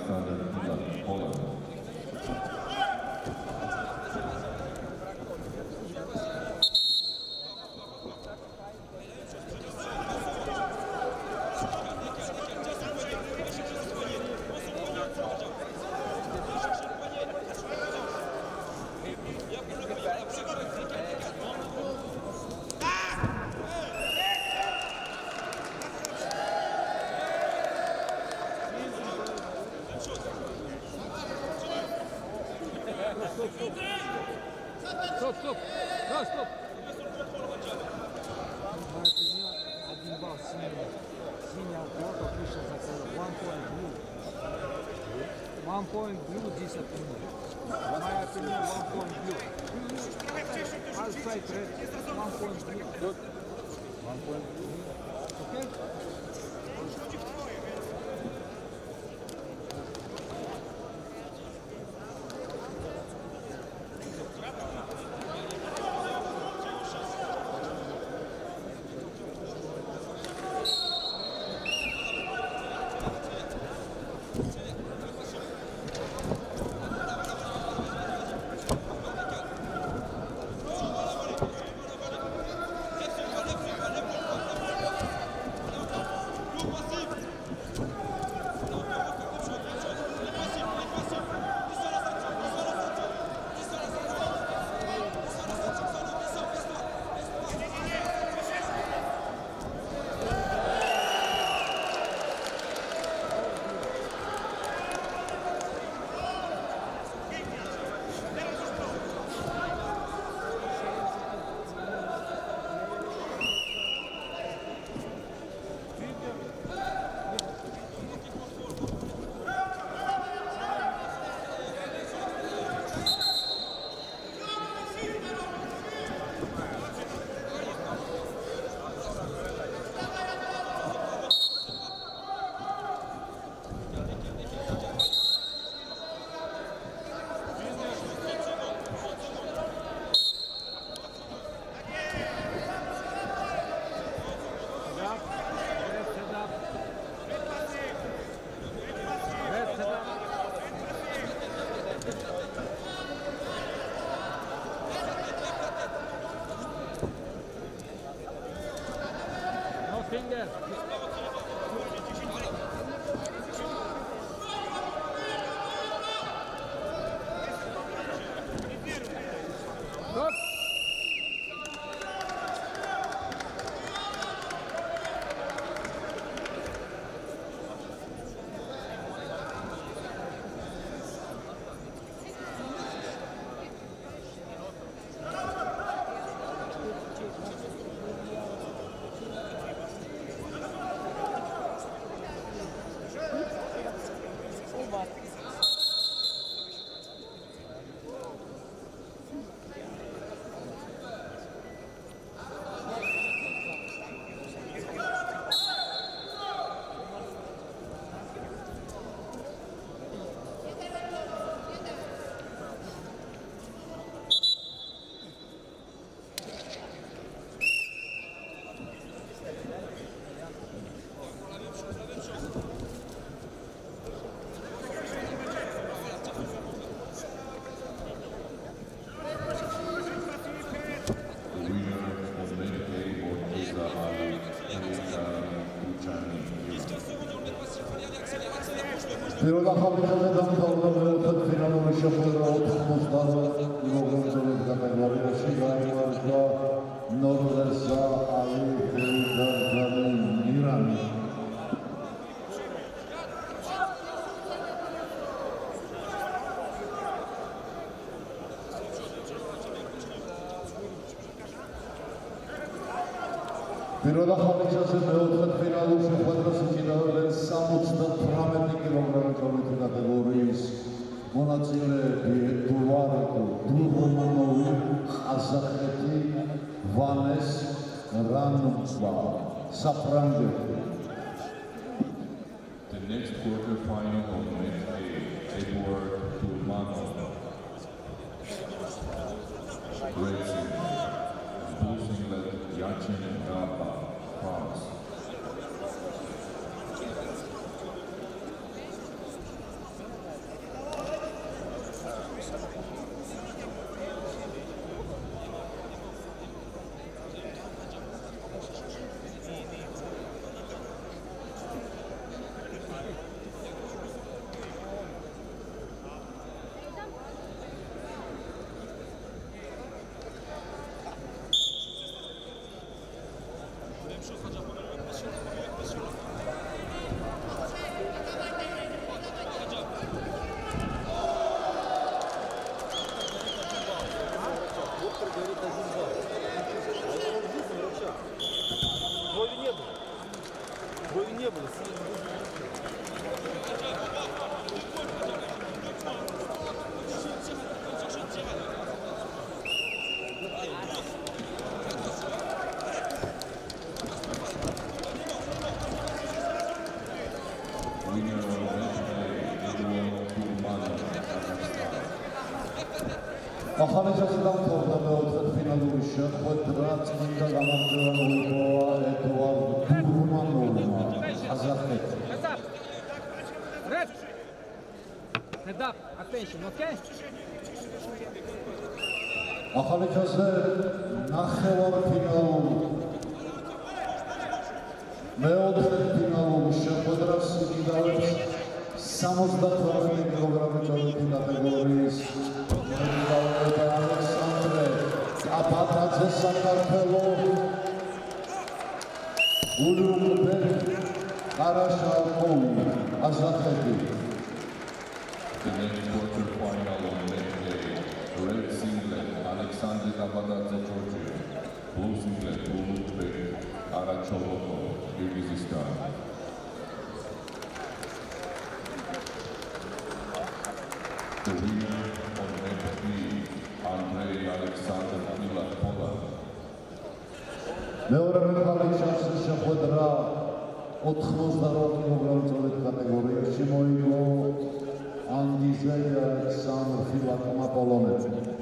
Alexander Ilan, Poland. Стоп! Да, стоп! Один балл синяя квота вышел за коло. 1 point blue, 10 опinion. My opinion, 1 point blue. Outside red, 1 point blue. Good. 1 point blue. Okay? Finger. Stop. პირველად ხალხზე დამთავრდა ფინალური შეხვედრა 80 კილოგრამის კატეგორიაში გაიმარჯვა ნორვეგია ალექსანდრ მირანი. პირველად ხალხზე მეოთხე ფინალურ შეხვედრას იკიდავდნენ 78 კილოგრამის კატეგორიის მონაწილეები ედუარდ დურმანოვი, ყაზახეთი, ვანეს რანუცვა, საფრანგეთი. The next quarter final of match A, Edouard Durmanov, Racing, Bull-Singlet, Yachin Gaba, France. ახალი ჩასი დამთავრდა მეოთხე ფინალური შეხვედრა წმინდა გამარჯვება მოიპოვა ედუარდ გურმანოვმა ყაზახეთში. Head up, attention, okay? ახალი ჩასზე ნახევარფინალურ მეოთხე ფინალურ შეხვედრას იკიდავებს 78 კილოგრამის კატეგორიის მედალისტი ალექსანდრე აბატაძე საქართველო გულუბეკ ყარაშალკოვი ყაზახეთი. The next quarterfinal on next day, red singlet Alexander Abadadze, Georgia, blue singlet Ulukbek Aracholoko, Kyrgyzstan. The winner on next day, Andrei Alexander Mila, Poland. მეორე მეხარი ჩასის შეხვედრა 88 კილოგრამის კატეგორიაში მოიგო ანდიზე ალექსანდრ ფილაკმა პოლონეთში.